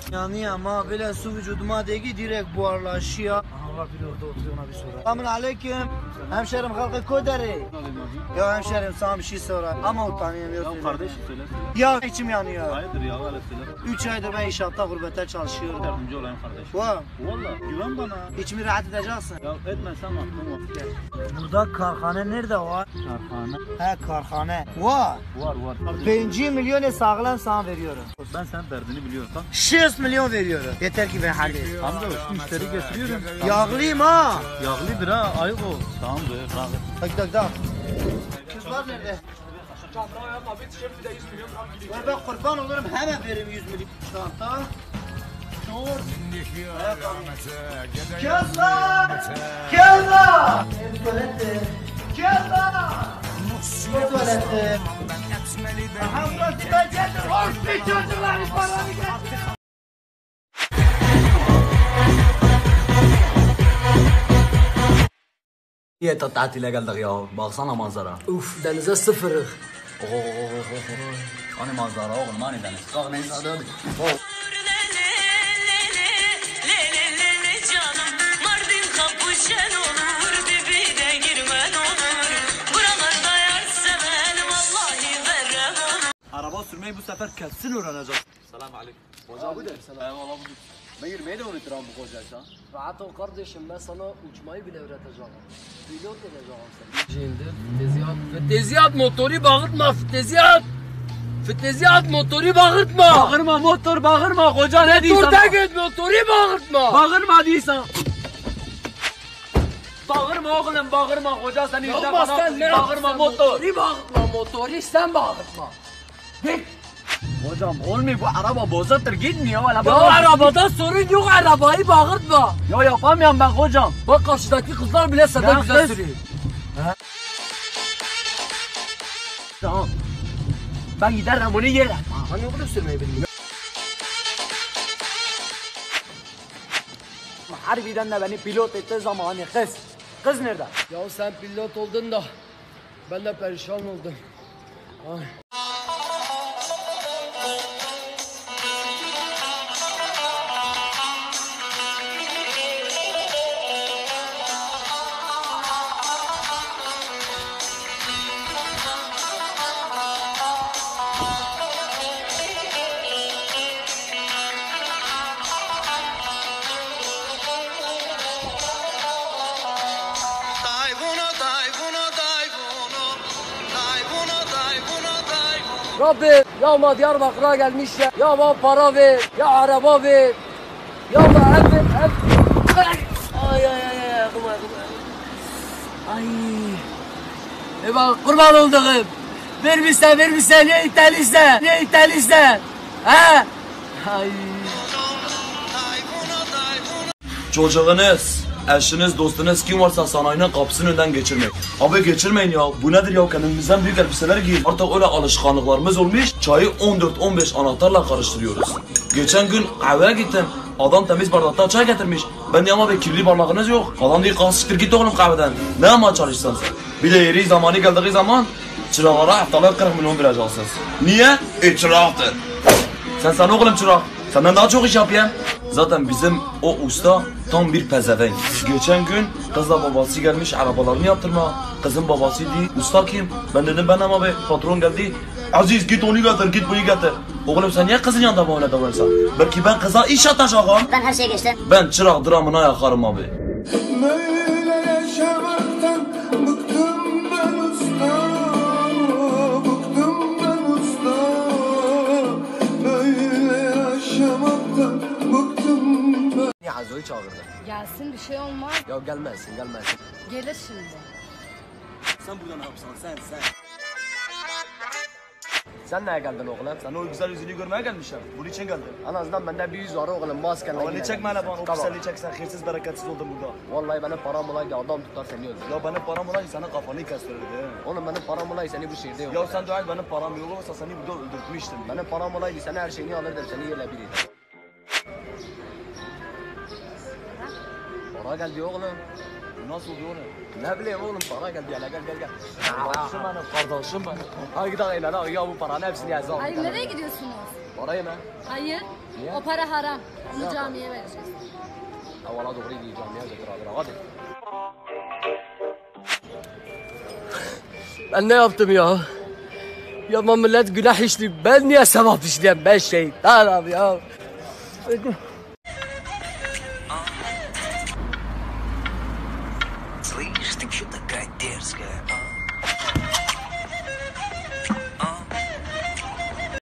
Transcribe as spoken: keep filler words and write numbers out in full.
Yani ama böyle su vücuduma değgi direkt buharlaşıyor. Aha var biri orada oturuyor, ona bir sorar. Selamun aleyküm. Hemşerim halkı koderi. Ya hemşerim sana bir şey sorar ama utanıyorum. Ya kardeşim söyle. Ya içim yanıyor. Hayırdır ya öyle söyle. Üç aydır ben inşaatta gurbette çalışıyorum. Yardımcı olayım kardeşim. Vah. Valla güven bana. İçimi rahat edeceksin. Ya etmezsem aklım var. Burada karhane nerede var? Karhane. He karhane. Vah. Var var. Birinci milyonu sağlam sana veriyorum. Ben senin derdini biliyorum. Tamam. yüz milyon veriyorum. Yeter ki ben halledeyim. Amca müşteri getiriyorum. Yağlıyım ha. Yağlıdır ha ayıp ol. Tamam be bırak. Tak tak tak. Kızlar nerede? Ver ben kurban olurum hemen veririm yüz milyon. Çanta. Şort. Kızlar! Kızlar! Tuvalette. Kızlar! Tuvalette. Aha burası tuvalette. Hoş bir çocuklar paranı getir. Niye tatile geldik ya? Baksana manzara. Uf, denize sıfırız. Oh, oh, oh, oh, oh. Hani manzara oğlum, hani deniz. Kalk neyse hadi hadi. Oh. Araba sürmeyi bu sefer kesin öğreneceğim. Selam aleyküm. Hoca bu der. Eyvallah bu. Ben yürümeyi de öğretirim bu kocaysa. Rahat ol kardeşim, ben sana uçmayı bile öğreteceğim. Pilot edeceğim seni. Şimdi füteziyat. Füteziyat motoru bağırtma, füteziyat. Füteziyat motoru bağırtma. Bağırma motor, bağırma koca ne diyorsan. Motorda git, motoru bağırtma. Bağırma diyorsan. Bağırma oğlum, bağırma koca seni yüzde bana. Bağırma motor. Motoru bağırtma, motoru sen bağırtma. Git. Hocam olmuyor, bu araba bozuktur, gitmiyor. Ya arabada sorun yok, arabayı bağırtma. Ya yapamıyorum ben hocam. Bak karşıdaki kızlar bile senden güzel sürüyor. Tamam. Ben giderim bunu yerim. Hani bunu sürmeyi bilmiyor. Harbiden de beni pilot ettiği zaman hani kız. Kız nerede? Ya sen pilot oldun da ben de perişan oldum. Ay. Rabbi ya ma Diyarbakır'a gelmiş ya. Ya bana para ver, ya araba ver. Ya da ev ver, ev. Ay ay ay ay, kurban kurban. Ay. E bak kurban olduğum. Vermişsen vermişsen ne iteliyse, ne iteliyse. He? Ay. Çocuğunuz, eşiniz, dostunuz kim varsa sanayinin kapısının önünden geçirmek. Abi geçirmeyin ya. Bu nedir ya? Kendimizden büyük elbiseler giyin. Artık öyle alışkanlıklarımız olmuş. Çayı on dört on beş anahtarla karıştırıyoruz. Geçen gün kahveye gittim. Adam temiz bardakta çay getirmiş. Ben diyorum abi kirli bardağınız yok. Adam diyor kalk siktir git oğlum kahveden. Ne ama çalışsan sen? Bir de yeri zamanı geldiği zaman çırağlara haftalık kırk milyon vereceksiniz. Niye? E çıraktır. Sen sen oğlum çırak. Senden daha çok iş yapayım. Zaten bizim o usta tam bir pezevenk. Geçen gün kızla babası gelmiş arabalarını yaptırma. Kızın babası değil. Usta kim? Ben dedim ben ama be patron geldi. Aziz git onu getir, git bunu getir. Oğlum sen niye kızın yanında böyle davranırsan? Belki ben kıza iş atacağım. Ben her şeye geçtim. Ben çırak dramına yakarım abi. Böyle yaşamaktan bıktım ben usta. Bıktım ben usta. Böyle yaşamaktan bıktım ben. Ya Azo'yu çağırdı. Gelsin, bir şey olmaz. Ya gelmezsin gelmezsin. Gelir şimdi. Sen buradan ne yapsan sen sen. Sen neye geldin oğlum? Sen o güzel yüzünü görmeye gelmişim. Bunun için geldim. En azından bende bir yüz var oğlum, maskenle. Ama ne çekme hele bana, o Tamam. güzelliği çeksen, hayırsız bereketsiz oldun burada. Vallahi benim param olaydı adam tutar seni öldürür. Ya benim param olaydı sana kafanı kestirirdi. Oğlum benim param olaydı seni bu şehirde yok. Ya sen dua et benim param yok olsa seni burada öldürtmüştüm. Benim param olaydı seni her şeyini alırdım, seni yerle biriydi. Para geldi oğlum. Bu nasıl oluyor oğlum? Ne bileyim oğlum, para geldi hele gel gel gel. Kardeşim benim, kardeşim benim. Hadi gidelim lan, ya bu paranın hepsini yazalım. Hayır, nereye gidiyorsunuz? Parayı mı? Hayır. O para haram. Onu camiye vereceğiz. Ya valla doğru değil camiye götür abi hadi. Ben ne yaptım ya? Ya ama millet günah işliyor. Ben niye sevap işleyeyim? Ben şeytanım ya. Слышь, ты что такая дерзкая, а?